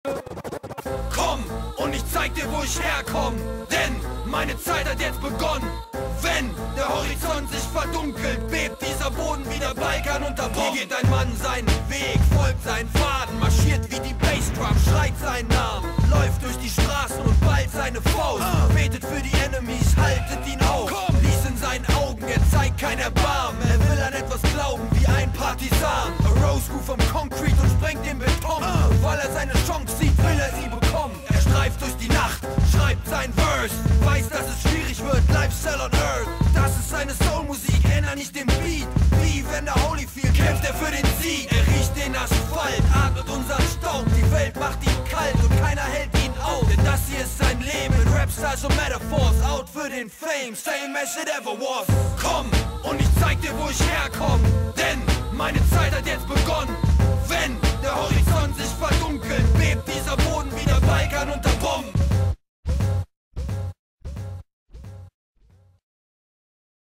Komm und ich zeig dir, wo ich herkomm, denn meine Zeit hat jetzt begonnen. Wenn der Horizont sich verdunkelt, bebt dieser Boden wie der Balkan unter Bomben. Hier geht ein Mann seinen Weg, folgt seinen Faden, marschiert wie die Bassdrum, schreit seinen Namen, läuft durch die Straßen und ballt seine Faust, betet für die Enemies, haltet ihn auf. Lies in seinen Augen, er zeigt kein Erbarmen, er will an etwas glauben wie ein Partisan. Arose Roof vom Concrete und sprengt den Beton, weil er seine Chance sieht, will er sie bekommen. Er streift durch die Nacht, schreibt sein Verse, weiß, dass es schwierig wird, Lifestyle on Earth. Das ist seine Soulmusik, ändert nicht den Beat, wie wenn der Holyfield kämpft er für den Sieg. Er riecht den Asphalt, atmet unseren Staub, die Welt macht ihn kalt und keiner hält ihn auf. Denn das hier ist sein Leben, in Rap-Styles und Metaphors, out für den Fame, same as it ever was. Komm und ich zeig dir, wo ich herkomm, denn meine Zeit hat jetzt begonnen. Wenn der Horizont sich verdunkelt,